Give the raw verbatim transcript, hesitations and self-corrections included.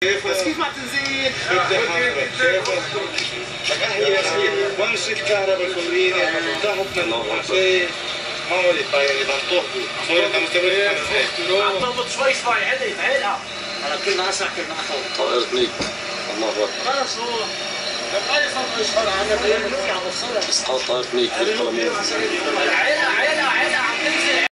بس كيف ما تنزيد؟ بدي حرك شايفها لك هي هي وامشي الكهرباء الفورية ضغط من الحشيش هون طاير بنطوح صورة مستمرة عم تضبط شوي شوي عدي عيلها على كلنا اسرع كلنا اخو طائرة ميك الله اكبر خلص هو لما يصير اشهر عنا بس طائرة ميك عيلها عيلها عيلها عم تنزل